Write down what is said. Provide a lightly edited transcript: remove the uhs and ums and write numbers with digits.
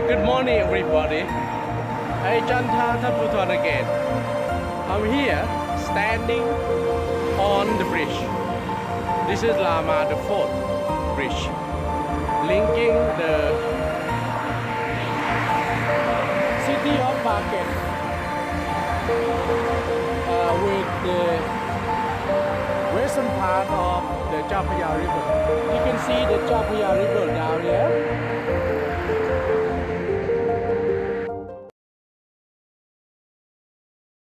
Good morning, everybody. I Janpha Thadphoothon again. I'm here standing on the bridge. This is Lama the fourth bridge, linking the city of Phuket with the western part of the Janpha River. You can see the Janpha River down here.